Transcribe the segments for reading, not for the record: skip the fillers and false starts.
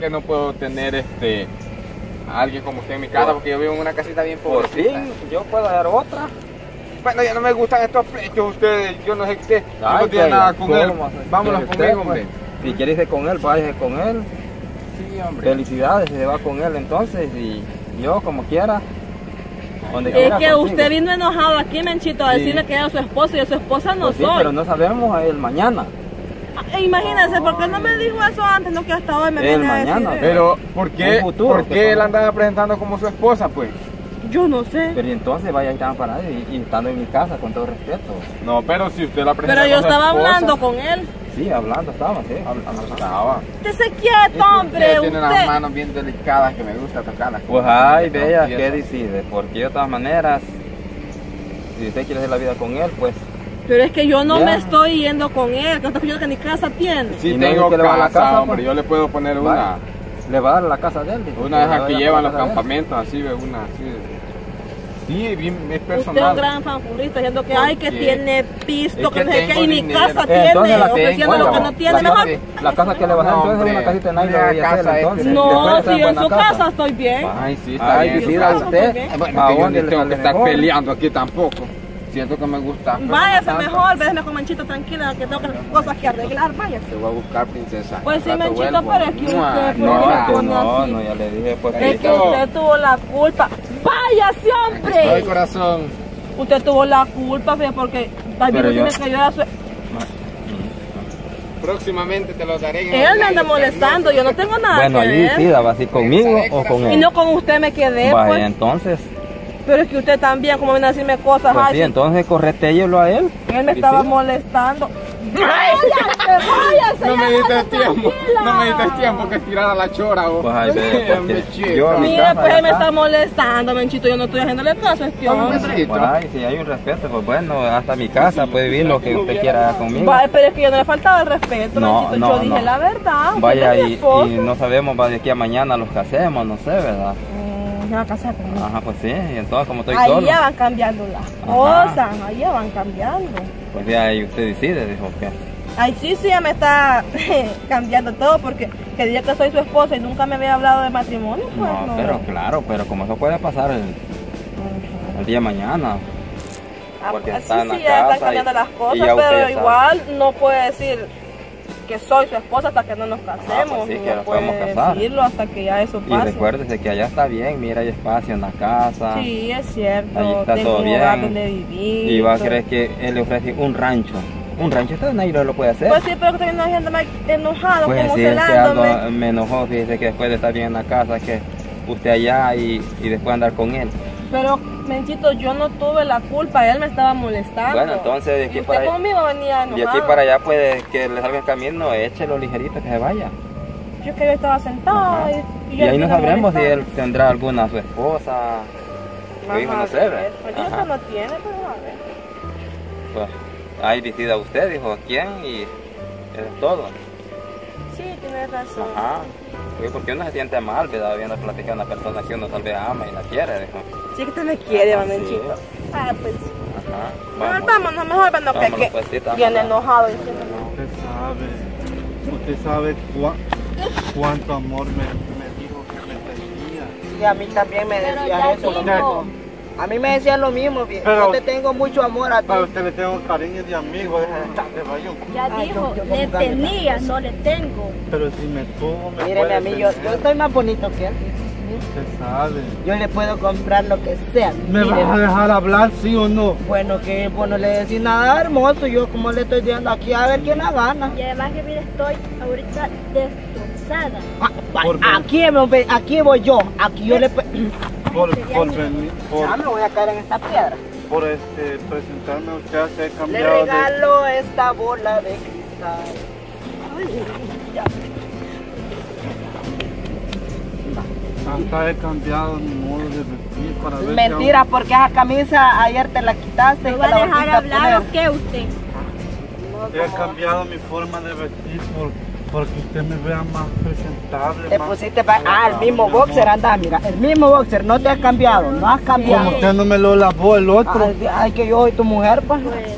Que no puedo tener a alguien como usted en mi casa porque yo vivo en una casita bien Por pobrecita. fin, yo puedo dar otra. Bueno, ya no me gustan estos pechos ustedes, yo no sé qué, yo Ay, no tiene nada con él. ¿cómo? Vámonos Usted, conmigo, hombre. pues, si quiere irse con él, váyase con él. Sí, hombre. Felicidades, se va con él entonces y yo como quiera. Donde Es quiera que contigo. usted vino enojado aquí, Menchito, a Sí. decirle que era su esposa y yo su esposa no Pues sí, soy. pero no sabemos el mañana. Imagínese, ¿por qué no me dijo eso antes? No, que hasta hoy me El viene a decir. mañana, Pero, ¿por qué, Un futuro, ¿por que qué él estamos- andaba presentando como su esposa, pues? Yo no sé. Pero entonces vaya a estar para él y estando en mi casa con todo respeto. No, pero si usted la presenta Pero yo como su estaba esposa, hablando con él. Sí, hablando estaba, sí. Estaba. Usted se quieto, hombre. Usted tiene las Usted. manos bien delicadas que me gusta tocarlas. Pues ay, Como bella, que ¿qué no decide? Porque de todas maneras, si usted quiere hacer la vida con él, pues Pero es que yo no Ya. me estoy yendo con él, que no estoy que ni casa tiene. Sí, Y no tengo dice que le va a la casa, casa, hombre, pues. yo le puedo poner una. vaya, le va a dar la casa de él. dijo, Una de le esas va a que dar llevan la los casa de él. campamentos, así, ve, una así. Sí, bien, es Usted es un personal. gran fanfurrista diciendo que hay que Porque tiene pisto, es que que no sé qué, tengo y ni dinero. casa tiene, Entonces la ofreciendo tengo, lo que bueno, no tiene. la Mejor. casa- La casa que le va a dar No, entonces es una hombre, casita de nadie, una voy a hacer casa entonces. esta. Después No, está si yo en buena su casa estoy bien. Ay, sí, está Ay, bien. decida Yo usted. tampoco, Bueno, ¿A que yo dónde ni le tengo sale que estar mejor? peleando aquí tampoco. Siento que me gusta. Váyase tanto. mejor, déjeme con Menchito tranquila, que tengo cosas que arreglar, váyase. Te voy a buscar, princesa. Pues sí, Al rato Menchito, vuelvo. pero es que usted, Mua, ¿por qué No, me es que pone no, así? no, ya le dije pues Es que No. usted tuvo la culpa. ¡Váyase, Estoy, hombre! corazón. Usted tuvo la culpa, fíjate, porque también Pero tiene yo- que yo era su... Próximamente te lo daré. en Él me anda horario molestando, yo no tengo nada Bueno, que allí ver. decida, ¿va así conmigo o con Y él? no con usted me quedé, Vaya, pues. entonces, Pero es que usted también, como viene a decirme cosas, pues ay, sí, sí, entonces corretéllelo a él. él me estaba Decida. molestando. ¡Váyase, váyase! No me ya, diste déjame tiempo, tranquila. no me diste tiempo que estirar a la chora. Vos. Pues ahí ve, porque Me chico. yo a mi Mire, casa pues ya él me está. está molestando, Menchito, yo no estoy haciéndole caso a este Dame un hombre. besito. Pues ay, si hay un respeto, pues bueno, hasta mi casa puede vivir lo que usted quiera conmigo. Vaya, pero es que yo no le faltaba el respeto, No, Menchito, no, yo dije no. la verdad. usted Vaya, es mi y esposo. no sabemos, va de aquí a mañana los que hacemos, no sé, ¿verdad? Se va a casar conmigo. Ajá, pues sí, y entonces como estoy Ahí solo, ya van cambiando las cosas, ahí ya van cambiando. pues ya ahí usted decide, dijo que. Ay, sí, ya me está cambiando todo porque que diga que soy su esposa y nunca me había hablado de matrimonio, pues No, no. pero claro, pero como eso puede pasar el día de mañana. Ah, porque pues, está en la sí, ya están casa cambiando y- las y cosas, ya usted pero ya sabe. igual no puede decir que soy su esposa hasta que no nos casemos. pues sí, que no nos podemos puede casar. decirlo hasta que ya eso Y pase. recuérdese que allá está bien, mira, hay espacio en la casa. Sí, es cierto. Ahí está tengo todo un bien. hogar donde vivir. Y va a todo. creer que él le ofrece un rancho. Un rancho usted nadie lo puede hacer. Pues sí, pero que también la gente me enojado, Pues como sí, es que celándome. algo me enojó, fíjese que después de estar bien en la casa, que usted allá y después andar con él. Pero, Menchito, yo no tuve la culpa, él me estaba molestando. Bueno, entonces de aquí Y para usted allá, conmigo venía enojado. y aquí para allá puede que le salga el camino, échelo ligerito que se vaya. Yo es que yo estaba sentada Ajá. y Y yo ahí no empecé a sabremos si molestar. él tendrá alguna su esposa, su Vamos hijo, a no sé. ver. ¿verdad? Pues yo Ajá. no tiene, pero a ver. Pues ahí decida usted, dijo quién y eso es todo. Sí, tienes razón. Ajá. Sí, porque uno se siente mal, ¿verdad? Viendo platicar a una persona que uno tal vez ama y la quiere, dijo. Sí que usted me quiere, Ajá, Menchito. sí. Ah, pues. Ajá. Mejor vámonos, mejor bueno, que, Vámonos, pues, sí, está viene mal. enojado diciendo. Usted sabe cuánto amor me dijo que me tenía. Y a mí también me decía eso. A mí me decía lo mismo, bien. Pero- Yo te tengo mucho amor a ti. Para usted le tengo cariño de amigo, deja de estar de bayón. Ya Ay, dijo, yo le nunca tenía, no le tengo. Pero si me tuvo, me Míreme puede a mí, yo tener. estoy más bonito que él. Usted sabe. Yo le puedo comprar lo que sea. ¿Me Mire, vas a dejar hablar, sí o no? bueno, que vos no le decís nada hermoso. Yo como le estoy diciendo aquí a ver quién la gana. Y además que mira, estoy ahorita destrozada. Aquí voy yo. Aquí yo le... Por venir, Ya me voy a caer en esta piedra. por presentarme a usted a ser Le cambiado de... regalo esta bola de cristal. Hasta he cambiado mi modo de vestir para ver si Mentira, porque esa camisa ayer te la quitaste y ¿Me te va la a dejar volviste a hablar o poner. qué usted? he cambiado mi forma de vestir porque usted me vea más presentable. Te más pusiste el mismo mi amor. boxer, anda, mira, el mismo boxer, no te has cambiado, no has Como cambiado. usted no me lo lavó el otro. Ay, que yo soy tu mujer, pues. Pues,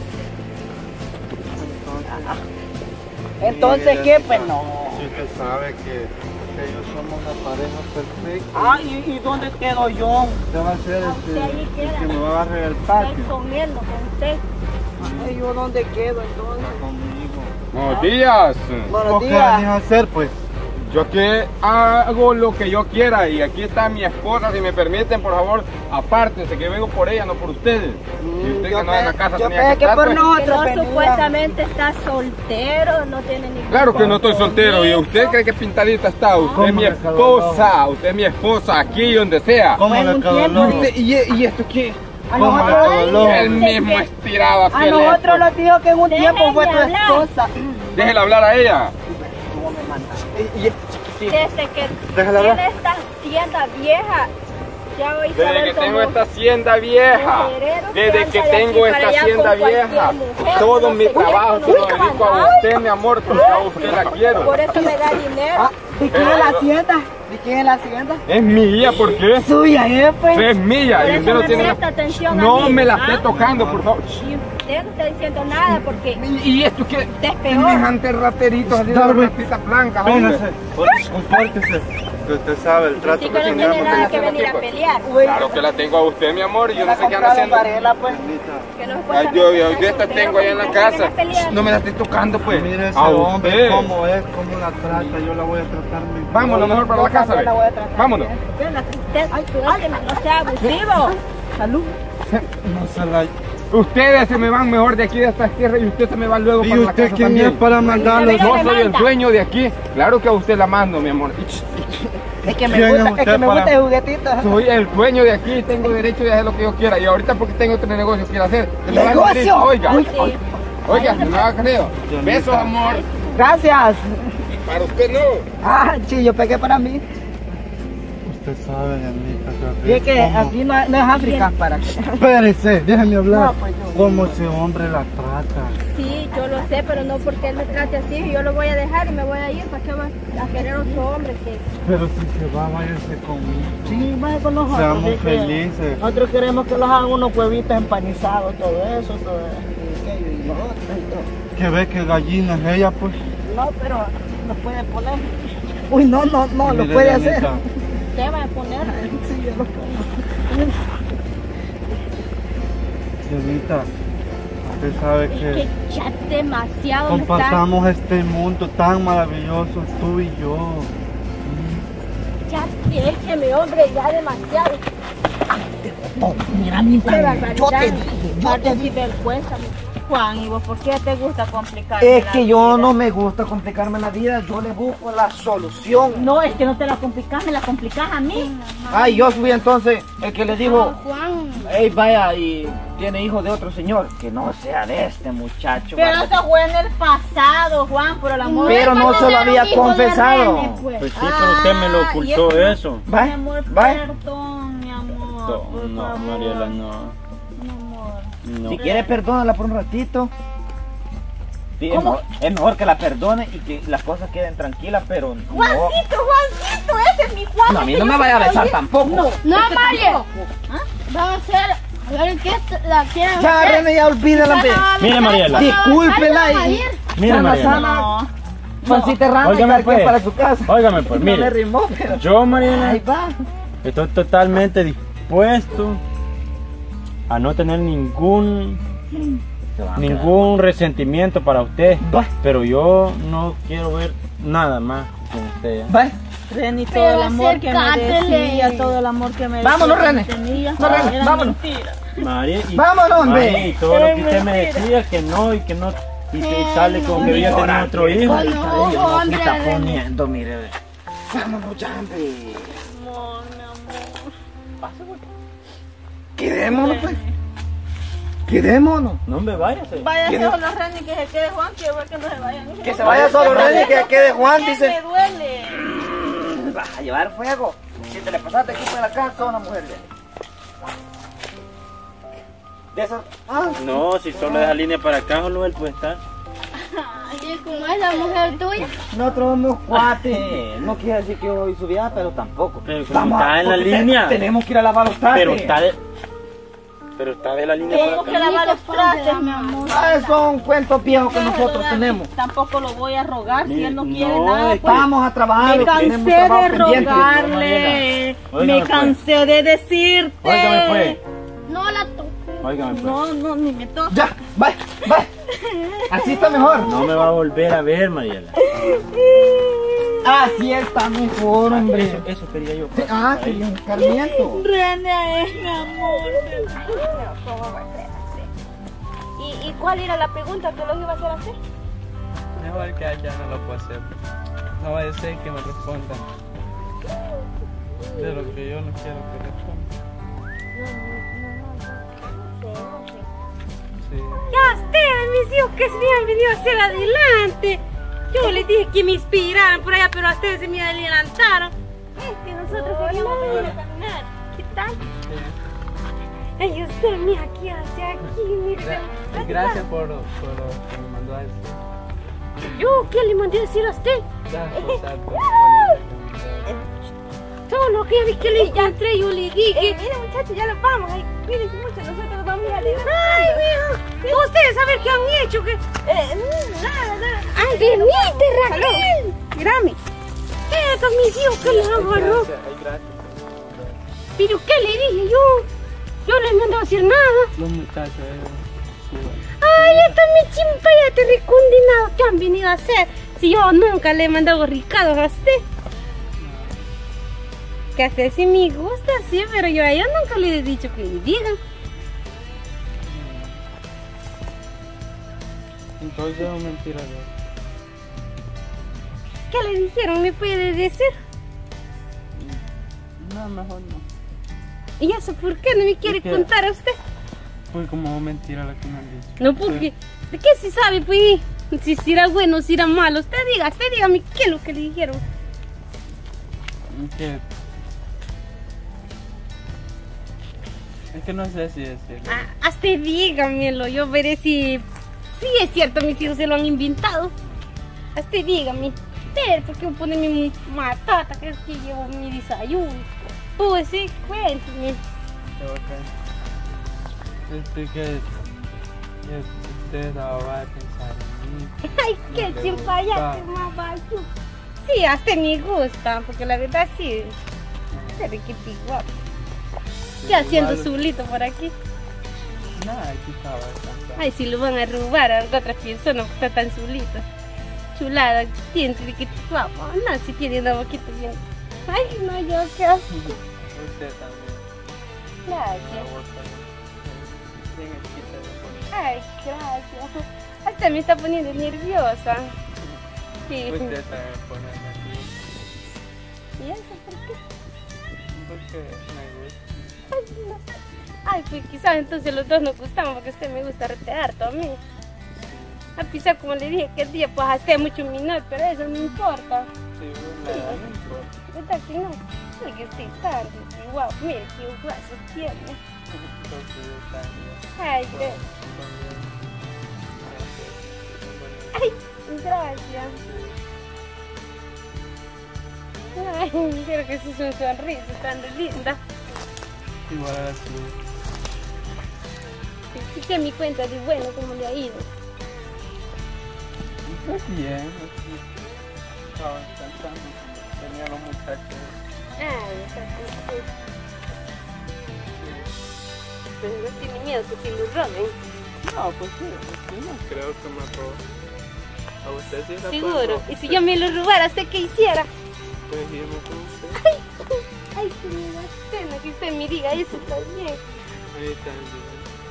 Entonces, ¿qué? Pues no. Si usted sabe que ellos somos una pareja perfecta. Ah, ¿y dónde quedo yo? Usted va a ser Usted ahí el queda. que me va a barrer el patio. Usted con él, no con usted. Ay, ¿yo dónde quedo entonces? Conmigo. Buenos días. Buenos ¿Qué días. venís a hacer, pues? Yo aquí hago lo que yo quiera y aquí está mi esposa, si me permiten, por favor, apártense, que vengo por ella, no por ustedes. Si usted que no en la casa yo tenía pensé que que estar, por pues. nosotros Que no, venía. supuestamente está soltero, no tiene ningún Claro que no estoy soltero y compromiso. usted cree que pintadita está. Usted ¿Cómo es mi le caló? esposa, usted es mi esposa, aquí donde sea. ¿Cómo Bueno, le un quedó el tiempo. ojo? ¿Y esto qué? A ¿Cómo le nosotros, quedó el ojo? El mismo estirado a aquel. nosotros nos dijo que en un Déjenme tiempo fue tu hablar. esposa. Déjela hablar a ella. Y este chiquitín. Desde que Déjala tiene hablar. esta tienda vieja, ya hoy Desde que tengo esta hacienda vieja, desde que tengo esta hacienda vieja, todo mi trabajo se lo dedico a usted, mi amor, porque a usted la quiero. Por eso me da dinero. ¿De quién es la hacienda? ¿De quién es la hacienda? Es mía, ¿por qué? Suya, jefe. Es mía Por y eso usted no me tiene presta atención a No mí, me la ¿ah? esté tocando, por favor. Y usted no está diciendo nada porque ¿Y esto qué? usted es peor. Semejante raterito, así de Darwin. ratita blanca, hombre. Véngase, compórtese. Que usted sabe el trato Así que que no tiene tenemos. nada que venir a pelear. Claro que la tengo a usted, mi amor, y yo no sé qué anda haciendo. Varela, pues. Que no Ay, yo de estas tengo ahí en la casa. No me la estoy tocando, pues. Mire ese A hombre, usted. cómo es, cómo la trata. Yo la voy a tratar muy Vámonos mejor para la casa, también ve. la voy a tratar. Vámonos. Usted, suélteme, no sea abusivo. Salud. No se la... Ustedes se me van mejor de aquí de estas tierras y usted se me va luego ¿Y para la usted casa quién también. es para mandarlo? Mira, Yo me soy el manda. dueño de aquí. Claro que a usted la mando, mi amor. Es que me ¿Quién es gusta, es usted que me para- gusta el juguetito. Soy el dueño de aquí, tengo derecho de hacer lo que yo quiera. Y ahorita porque tengo otro negocio que quiero hacer. Me va a ¿Negocio? decir, Oiga, Sí. oiga, no me haga creo. Besos, amor. Gracias. Para usted no. Ah, sí, yo pegué para mí. Usted sabe, Anita, Y es que aquí no es África para que. Espérese, déjeme hablar. No, pues yo- ¿Cómo ese hombre la trata? Sí, yo lo sé, pero no porque él me trate así. Yo lo voy a dejar y me voy a ir. ¿Para qué va a querer otro hombre que Pero si se va, váyase conmigo. Sí, vaya con nosotros. Seamos sí, que felices. Nosotros queremos que los hagan unos huevitos empanizados, todo eso, todo eso. Y aquello, y lo otro, y todo. Que ve que gallina es ella, pues. No, pero lo puede poner. Uy, no, lo Mire, puede hacer. Dianita, usted va a poner. Sí, yo lo pongo. Dianita, usted sabe Es que que ya demasiado me está. compartamos este mundo tan maravilloso, tú y yo. Ya déjeme, hombre, ya demasiado. Mira, mi Qué padre, barbaridad. yo te dije, Parte sin vergüenza. Juan, ¿y vos por qué te gusta complicar? Es que yo no me gusta complicarme la vida, yo le busco la solución. No, es que no te la complicas, me la complicas a mí. Ay, yo fui entonces el que le dijo, Juan. hey, vaya y tiene hijo de otro señor, que no sea de este muchacho. Pero vaya. eso fue en el pasado, Juan, por el amor Pero de no Dios. se lo había confesado. Pues Pues sí, pero usted me lo ocultó eso. Mi Vaya, amor, vaya. perdón, mi amor. por No, favor. Mariela, no. Mi amor. No. Si quiere, perdónala por un ratito. Sí, es mejor que la perdone y que las cosas queden tranquilas, pero no. Juancito, Juancito, ese es mi Juan. No, a mí no me vaya a besar tampoco. No, Mario. Vamos a hacer, a ver qué la quieren Ya, hacer. René, ya olvídala. Mire, Mariela. Discúlpela y Mire, sana, Mariela. sana. Juancita Rana, Óigame, cada quien pues. para su casa. Óigame, pues, No le mire. rimó, pero Yo, Mariela, ahí va. estoy totalmente dispuesto a no tener ningún resentimiento para usted. Va. Pero yo no quiero ver nada más con usted. ¿ya? Va. Reni, todo Pero el amor que me acércatele. decía, todo el amor que me Vámonos, decía, René. que tenía, No, René, era vámonos. mentira. María, y, Vámonos, hombre. María, y todo lo que usted me decía que no y que no y sale con que había tenido otro hijo. No, hombre, está René. poniendo, mire. Vámonos ya, hombre. Amor, mi amor. Quedémonos, pues. Quedémonos. No me váyase. Vaya ¿Quién es? solo Reni, que se quede Juan, que igual que no se vayan. Que se vaya solo, René, que quede Juan, Me dice. duele. Vas a llevar fuego. Si te le pasaste aquí por la casa, toda una mujer de esas. Ah, No, si solo esa línea para acá, solo él puede estar. Ay, ¿cómo es la mujer tuya? nosotros somos cuates. No quiere decir que hoy subía, pero tampoco. Pero como está en la porque línea. tenemos que ir a lavar los trastes. Pero está Pero está de la línea Tengo por que acá. lavar los trastes, mi amor. Son cuentos viejos que No, nosotros Dani, tenemos. Tampoco lo voy a rogar si él no quiere No, nada. es que- Pues. Vamos a trabajar. Me cansé tenemos trabajo de pendiente. rogarle. Óigame, Me pues. cansé de decirte. Óigame pues. No la toqué. Óigame pues. No, ni me toca. Ya, vaya. Así está mejor. No me va a volver a ver, Mariela. Así está mejor, hombre. Eso quería yo. Sí, quería un carmiento. René es mi amor. ¿Y cuál era la pregunta que los iba a hacer así? Mejor que allá no lo puedo hacer. No vaya a ser que me respondan de lo que yo no quiero que respondan. Sí. Ya ustedes, mis hijos, que se me han venido a hacer adelante. Yo les dije que me inspiraran por allá, pero a ustedes se me adelantaron. Es que nosotros queríamos venir a caminar. ¿Qué tal? Ay, usted, mira, ¿qué hace aquí? Mire, Gracias por lo que me mandó a decir. ¿Yo qué le mandé a decir a usted? Todo que ya vi que le encontré, yo le dije. Mire, muchachos, ya nos vamos. Ay, cuídense mucho, nosotros nos vamos a ir a liberar. Ay, mijo. ¿Ustedes saben qué han hecho? ¿Qué? Nada. Ay, venite, Raquel. Mírame. Estos mis hijos que les agarró. Gracias. ¿Pero qué le dije yo? Yo les mandé a decir nada. Los muchachos, Ay, esta mi chimpaya te recondenado. ¿Qué han venido a hacer? Si yo nunca le he mandado ricados a usted. Que a usted sí me gusta, sí, pero yo a ella nunca le he dicho que le digan. entonces es mentira. ¿Qué le dijeron? ¿Me puede decir? No, mejor no. ¿Y eso por qué no me quiere ¿Qué? contar a usted? Fue como mentira lo que me han dicho. No, porque ¿de qué se sabe, pues? Si será bueno o si será malo. Usted dígame qué es lo que le dijeron. Es que no sé si decirlo. Hasta dígamelo, yo veré si es cierto, mis hijos se lo han inventado. Hasta dígame. Pero, ¿por qué me pone mi matata? Que es que llevo mi desayuno. Pues sí, cuénteme. Que usted no va a pensar en mí. Ay, qué chimpayate, mamá. Sí, hasta me gusta, porque la verdad sí. Se ve que te guapo. ¿Qué haciendo solito por aquí? Nada, aquí estaba descansando. Ay, si lo van a robar a otras personas, está tan solito. Chulada, tiene que guapo. No, si tiene una boquita bien. Ay, no, yo qué hago. Usted también. Gracias. Bien hechiza de bonito. Ay, gracias. Hasta me está poniendo nerviosa. Sí. Usted también pone aquí. ¿Y eso por qué? Porque me gusta. Ay, no. Ay, pues quizás entonces los dos nos gustamos porque a usted me gusta retear todo a mí. A pesar, como le dije, que el día pues hace mucho menor, pero eso no importa. Sí, bueno, no importa. ¿Verdad que no? Porque usted está guau, mire qué brazos tiene. Entonces yo también. Ay, ay, gracias. Ay, quiero que se su sonrisa tan linda. Igual así. Sí que mi cuenta de bueno, ¿cómo le ha ido? Pues bien, así. Estaba descansando. Tenía los muchachos. Ay, sí. Pero no tiene miedo que se lo roben. No, pues sí, no creo que me robe. A usted sí la Seguro. Y si yo me lo robara, ¿usted qué hiciera? Pues irme con usted. Ay, que me da pena que usted me diga eso también. Ahí también.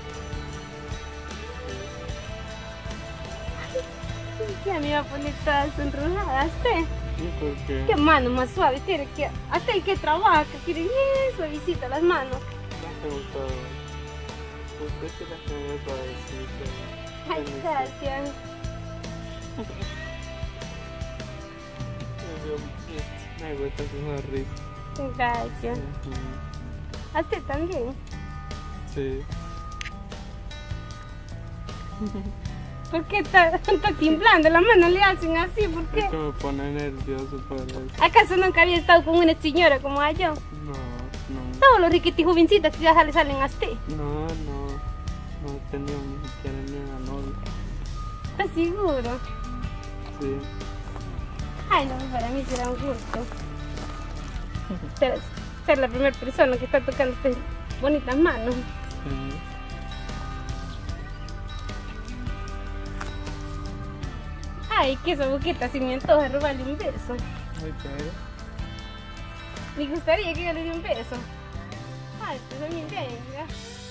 Ya me iba a poner toda sonrojada usted. ¿Y por qué? Qué mano más suave tiene que. Hasta el que trabaja, que tiene bien suavecita las manos. Me gustó. Usted sí la tiene suavecita. Ay, gracias. Me gusta su sonrisa. Gracias. A usted también. Sí. ¿Por qué está temblando? Las manos le hacen así, ¿por qué? Es que me pone nervioso por eso. ¿Acaso nunca había estado con una señora como yo? No, Todos los riquitis jovencitos que ya le salen a usted. No he tenido ni siquiera ni una novia. ¿Estás seguro? Sí. Ay, no, para mí será un gusto. Ser la primera persona que está tocando estas bonitas manos. Ay, que esa boquita si me antoja robarle un beso. Muy chévere. Me gustaría que yo le diera un beso. Ay, pues a mí bien, ¿ya?